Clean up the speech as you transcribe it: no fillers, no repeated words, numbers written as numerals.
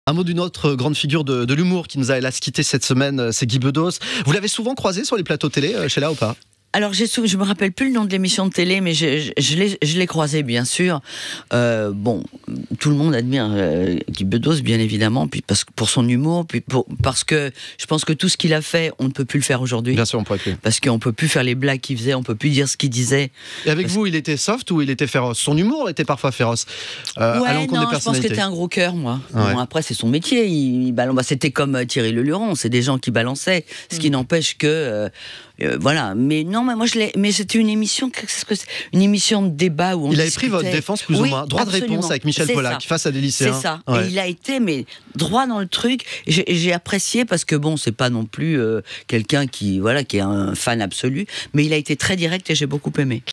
Un mot d'une autre grande figure de l'humour qui nous a hélas quitté cette semaine, c'est Guy Bedos. Vous l'avez souvent croisé sur les plateaux télé, Sheila, ou pas ? Alors, je me rappelle plus le nom de l'émission de télé, mais je l'ai croisé, bien sûr. Bon, tout le monde admire Guy Bedos, bien évidemment, puis pour son humour, puis parce que je pense que tout ce qu'il a fait, on ne peut plus le faire aujourd'hui. Bien sûr, on pourrait plus. Parce qu'on peut plus faire les blagues qu'il faisait, on peut plus dire ce qu'il disait. Et avec vous, il était soft ou il était féroce ? Son humour était parfois féroce. À l'encontre des je pense personnalités. que c'était un gros cœur, moi. Ouais. Bon, après, c'est son métier. C'était comme Thierry Leluron, c'est des gens qui balançaient, ce qui n'empêche que... voilà, mais non, mais c'était une émission, une émission de débat où on Il avait discutait. pris votre défense plus ou moins, droit de réponse avec Michel Polac face à des lycéens. C'est ça. Ouais. Et il a été mais droit dans le truc. J'ai apprécié parce que bon, c'est pas non plus quelqu'un qui est un fan absolu, mais il a été très direct et j'ai beaucoup aimé.